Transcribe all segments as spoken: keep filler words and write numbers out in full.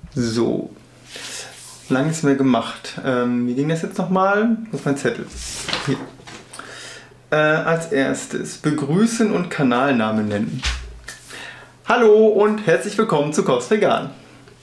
So, lange nichts mehr gemacht. Ähm, wie ging das jetzt nochmal? Wo ist mein Zettel? Hier. Äh, als erstes begrüßen und Kanalnamen nennen. Hallo und herzlich willkommen zu Koch's Vegan.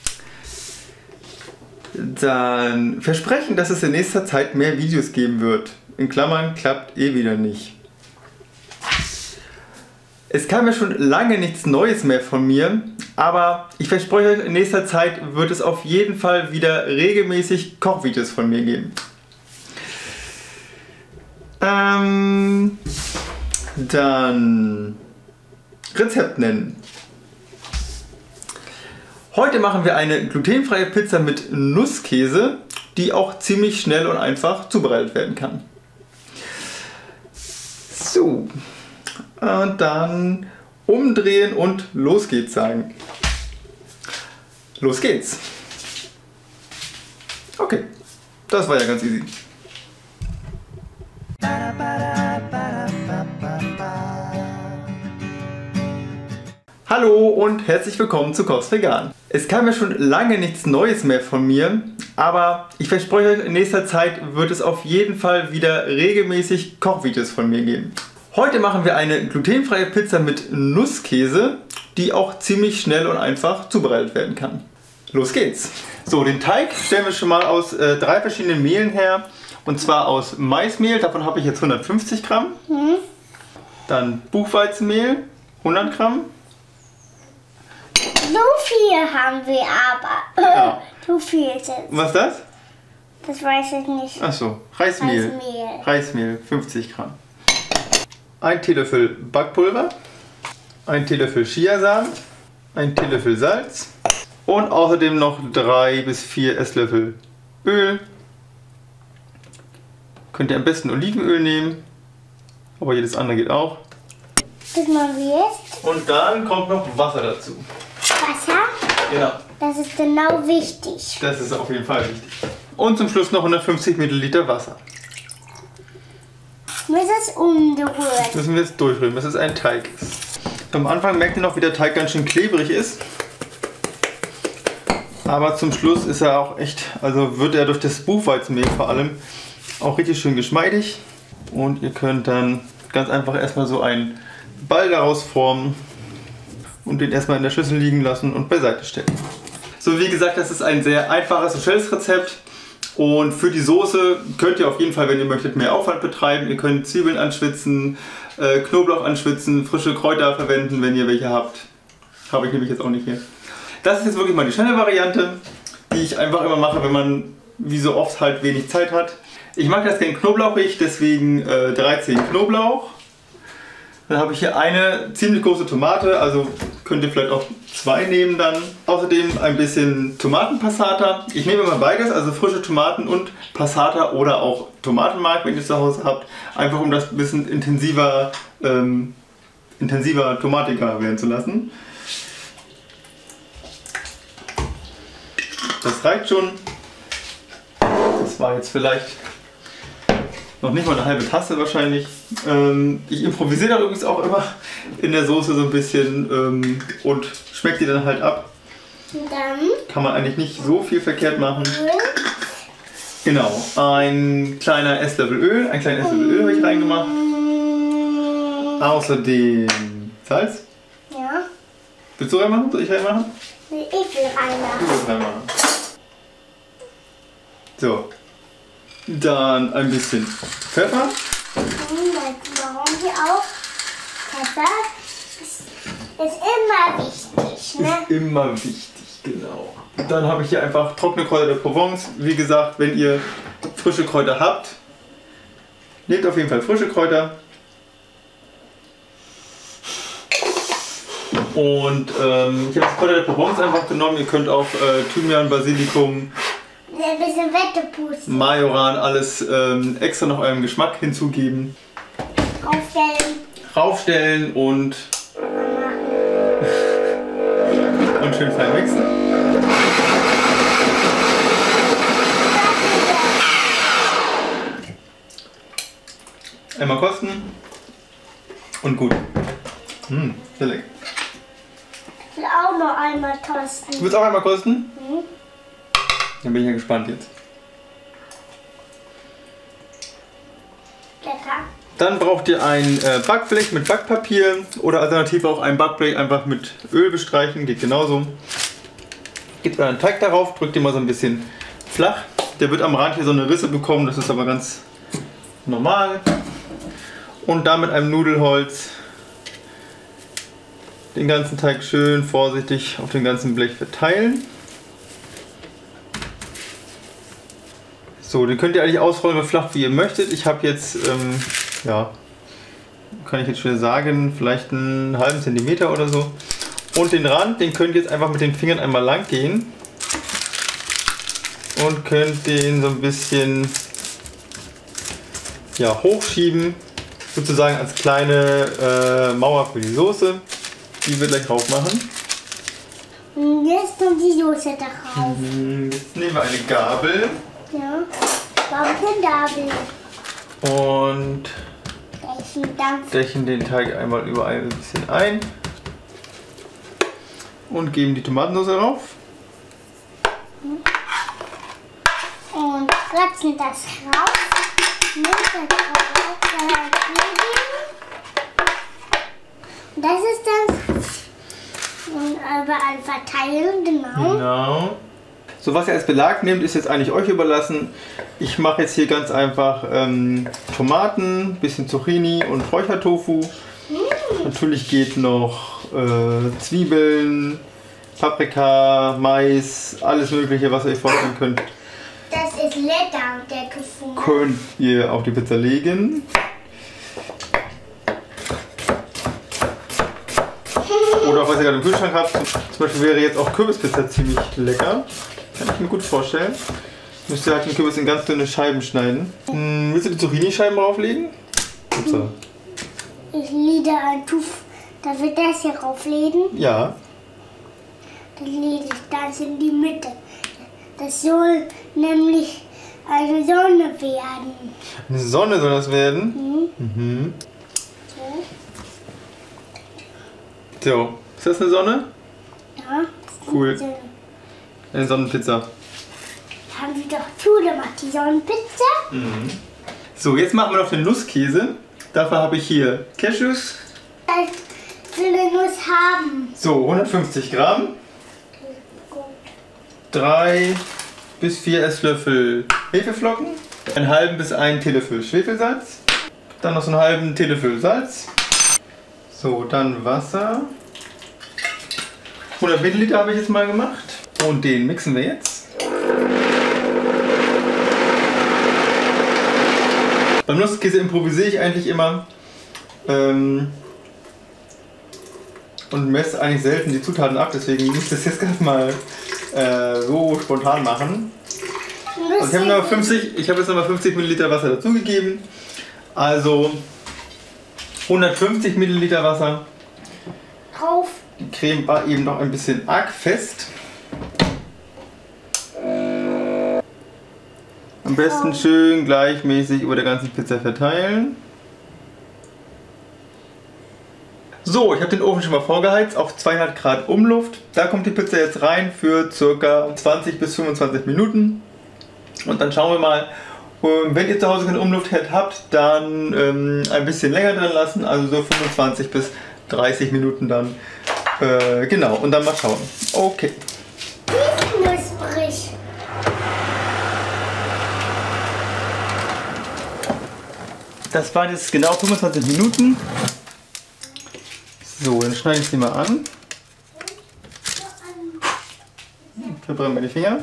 Dann versprechen, dass es in nächster Zeit mehr Videos geben wird. In Klammern klappt eh wieder nicht. Es kam ja schon lange nichts Neues mehr von mir, aber ich verspreche euch, in nächster Zeit wird es auf jeden Fall wieder regelmäßig Kochvideos von mir geben. Ähm, dann Rezept nennen. Heute machen wir eine glutenfreie Pizza mit Nusskäse, die auch ziemlich schnell und einfach zubereitet werden kann. So, und dann umdrehen und los geht's sagen. Los geht's. Okay, das war ja ganz easy. Hallo und herzlich willkommen zu Koch's Vegan. Es kam ja schon lange nichts Neues mehr von mir, aber ich verspreche euch, in nächster Zeit wird es auf jeden Fall wieder regelmäßig Kochvideos von mir geben. Heute machen wir eine glutenfreie Pizza mit Nusskäse, die auch ziemlich schnell und einfach zubereitet werden kann. Los geht's! So, den Teig stellen wir schon mal aus äh, drei verschiedenen Mehlen her. Und zwar aus Maismehl, davon habe ich jetzt hundertfünfzig Gramm. Mhm. Dann Buchweizenmehl, hundert Gramm. So viel haben wir aber. Ja. So viel ist es. Was ist das? Das weiß ich nicht. Achso, Reismehl. Reismehl. Reismehl, fünfzig Gramm. Ein Teelöffel Backpulver. Ein Teelöffel Chiasamen. Ein Teelöffel Salz. Und außerdem noch drei bis vier Esslöffel Öl. Könnt ihr am besten Olivenöl nehmen. Aber jedes andere geht auch. Das machen wir jetzt. Und dann kommt noch Wasser dazu. Wasser? Genau. Das ist genau wichtig. Das ist auf jeden Fall wichtig. Und zum Schluss noch hundertfünfzig Milliliter Wasser. Muss es umrühren. Müssen wir jetzt durchrühren, bis es ein Teig ist. Am Anfang merkt ihr noch, wie der Teig ganz schön klebrig ist. Aber zum Schluss ist er auch echt, also wird er durch das Buchweizenmehl vor allem auch richtig schön geschmeidig. Und ihr könnt dann ganz einfach erstmal so einen Ball daraus formen und den erstmal in der Schüssel liegen lassen und beiseite stellen. So, wie gesagt, das ist ein sehr einfaches und schnelles Rezept. Und für die Soße könnt ihr auf jeden Fall, wenn ihr möchtet, mehr Aufwand betreiben. Ihr könnt Zwiebeln anschwitzen, äh, Knoblauch anschwitzen, frische Kräuter verwenden, wenn ihr welche habt. Habe ich nämlich jetzt auch nicht hier. Das ist jetzt wirklich mal die schnelle Variante, die ich einfach immer mache, wenn man wie so oft halt wenig Zeit hat. Ich mag das gerne knoblauchig, deswegen äh, dreizehn Knoblauch. Dann habe ich hier eine ziemlich große Tomate, also könnt ihr vielleicht auch zwei nehmen dann. Außerdem ein bisschen Tomatenpassata. Ich nehme immer beides, also frische Tomaten und Passata oder auch Tomatenmark, wenn ihr es zu Hause habt. Einfach um das ein bisschen intensiver, ähm, intensiver tomatiger werden zu lassen. Das reicht schon. Das war jetzt vielleicht noch nicht mal eine halbe Tasse wahrscheinlich. Ähm, ich improvisiere da übrigens auch immer in der Soße so ein bisschen ähm, und schmeckt die dann halt ab. Und dann kann man eigentlich nicht so viel verkehrt machen. Genau, ein kleiner Esslöffel Öl, ein kleiner Esslöffel Öl habe ich reingemacht. Außerdem Salz. Ja. Willst du reinmachen? Soll ich reinmachen? Ich will reinmachen. Du willst reinmachen. So. Dann ein bisschen Pfeffer. Warum hier auch? Pfeffer ist, ist immer wichtig, ne? Ist immer wichtig, genau. Dann habe ich hier einfach trockene Kräuter der Provence. Wie gesagt, wenn ihr frische Kräuter habt, nehmt auf jeden Fall frische Kräuter. Und ähm, ich habe das Kräuter der Provence einfach genommen. Ihr könnt auch äh, Thymian, Basilikum, ein bisschen Wettepusten, Majoran, alles ähm, extra nach eurem Geschmack hinzugeben. Aufstellen. Raufstellen und, und schön fein mixen. Einmal kosten und gut. Mmh, sehr lecker. Ich will auch noch einmal kosten. Du willst auch einmal kosten? Mhm. Dann bin ich ja gespannt jetzt. Lecker. Dann braucht ihr ein äh, Backblech mit Backpapier oder alternativ auch ein Backblech einfach mit Öl bestreichen, geht genauso. Gebt euren Teig darauf, drückt ihn mal so ein bisschen flach. Der wird am Rand hier so eine Risse bekommen, das ist aber ganz normal. Und dann mit einem Nudelholz den ganzen Teig schön vorsichtig auf dem ganzen Blech verteilen. So, den könnt ihr eigentlich ausrollen, so flach wie ihr möchtet. Ich habe jetzt, ähm, ja, kann ich jetzt schnell sagen, vielleicht einen halben Zentimeter oder so. Und den Rand, den könnt ihr jetzt einfach mit den Fingern einmal lang gehen. Und könnt den so ein bisschen, ja, hochschieben. Sozusagen als kleine äh, Mauer für die Soße. Die wir gleich drauf machen. Und jetzt kommt die Soße darauf. Jetzt nehmen wir eine Gabel. Ja. Warum denn Gabel? Und Welchen Dampf? decken den Teig einmal überall ein bisschen ein. Und geben die Tomatensauce drauf. Und kratzen das raus. Mit der Kartoffel. Das ist das. Und überall verteilen, genau. Genau. So, was ihr als Belag nehmt, ist jetzt eigentlich euch überlassen. Ich mache jetzt hier ganz einfach ähm, Tomaten, bisschen Zucchini und Räuchertofu. Mm. Natürlich geht noch äh, Zwiebeln, Paprika, Mais, alles mögliche, was ihr euch vorstellen könnt. Das ist lecker, der Tofu. Könnt ihr auf die Pizza legen. Oder auch was ihr gerade im Kühlschrank habt. Zum Beispiel wäre jetzt auch Kürbispizza ziemlich lecker. Kann ich mir gut vorstellen. Müsst ihr halt den Kürbis in ganz dünne Scheiben schneiden. Hm, willst du die Zucchini-Scheiben drauflegen? Upsa. Ich liebe ein Tofu. Da wird das hier rauflegen. Ja. Dann lege ich das in die Mitte. Das soll nämlich eine Sonne werden. Eine Sonne soll das werden? Mhm. Mhm. So. So, ist das eine Sonne? Ja. Cool. So. Eine Sonnenpizza. Haben wir doch zugemacht, die Sonnenpizza. Mhm. So, jetzt machen wir noch den Nusskäse. Dafür habe ich hier Cashews. Ich will eine Nuss haben. So, hundertfünfzig Gramm. Gut. drei bis vier Esslöffel Hefeflocken. Einen halben bis einen Teelöffel Schwefelsalz. Dann noch so einen halben Teelöffel Salz. So, dann Wasser. hundert Milliliter habe ich jetzt mal gemacht. Und den mixen wir jetzt. Beim Nusskäse improvisiere ich eigentlich immer. Ähm, und messe eigentlich selten die Zutaten ab, deswegen muss ich das jetzt ganz mal äh, so spontan machen. Also ich habe noch fünfzig, ich habe jetzt noch mal fünfzig Milliliter Wasser dazugegeben. Also hundertfünfzig Milliliter Wasser. Drauf. Die Creme war eben noch ein bisschen arg fest. Am besten schön gleichmäßig über der ganzen Pizza verteilen. So, ich habe den Ofen schon mal vorgeheizt auf zweihundert Grad Umluft. Da kommt die Pizza jetzt rein für ca. zwanzig bis fünfundzwanzig Minuten. Und dann schauen wir mal, wenn ihr zu Hause keinen Umluftherd habt, dann ähm, ein bisschen länger drin lassen, also so fünfundzwanzig bis dreißig Minuten dann. Äh, genau, und dann mal schauen. Okay. Knusprig. Das waren jetzt genau fünfundzwanzig Minuten. So, dann schneide ich sie mal an. Verbrenne mir die Finger.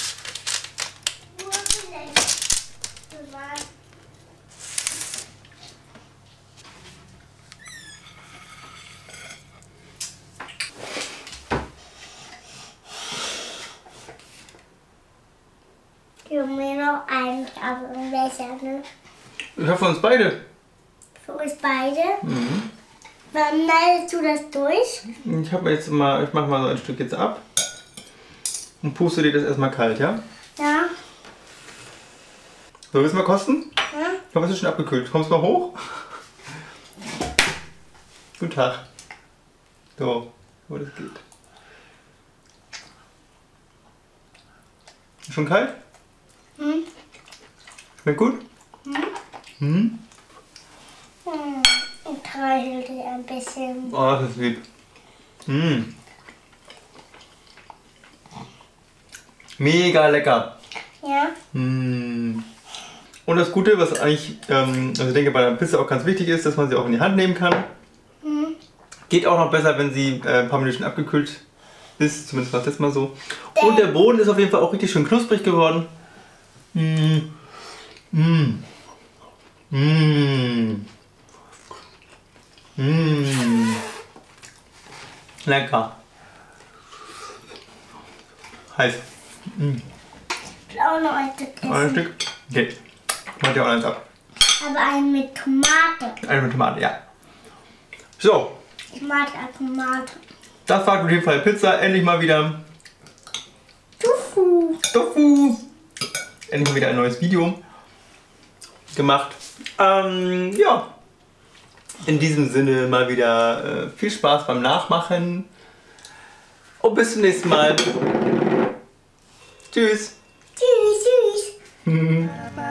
Ich habe mir noch einen, aber besser, ne? Ich hoffe für uns beide. Für uns beide. Mhm. Wann schneidest du das durch? Ich habe jetzt mal, ich mache mal so ein Stück jetzt ab und puste dir das erstmal kalt, ja? Ja. So, willst du mal kosten? Ja. Ich habe es schon abgekühlt. Kommst du mal hoch? Guten Tag. So, wo das geht. Schon kalt? Hm? Schmeckt gut? Hm? Hm? Hm. Und streichelt sie ein bisschen. Oh, das ist lieb. Hm. Mega lecker. Ja? Hm. Und das Gute, was eigentlich, ähm, also ich denke bei einer Pizza auch ganz wichtig ist, dass man sie auch in die Hand nehmen kann. Hm. Geht auch noch besser, wenn sie äh, ein paar Minuten abgekühlt ist, zumindest war es jetzt mal so. Und der Boden ist auf jeden Fall auch richtig schön knusprig geworden. Mmh. Mmh. Mmh. Mmh. Lecker. Heiß. Mmh. Ich will auch noch ein Stück essen. Ein Stück? Okay. Macht ja auch eins ab. Aber einen mit Tomate. Eine mit Tomate, ja. So. Ich mag auch Tomate. Das war auf jeden Fall Pizza. Endlich mal wieder Tofu. Tofu. Endlich mal wieder ein neues Video gemacht. Ähm, ja. In diesem Sinne mal wieder äh, viel Spaß beim Nachmachen. Und bis zum nächsten Mal. Tschüss. Tschüss, tschüss. Mhm.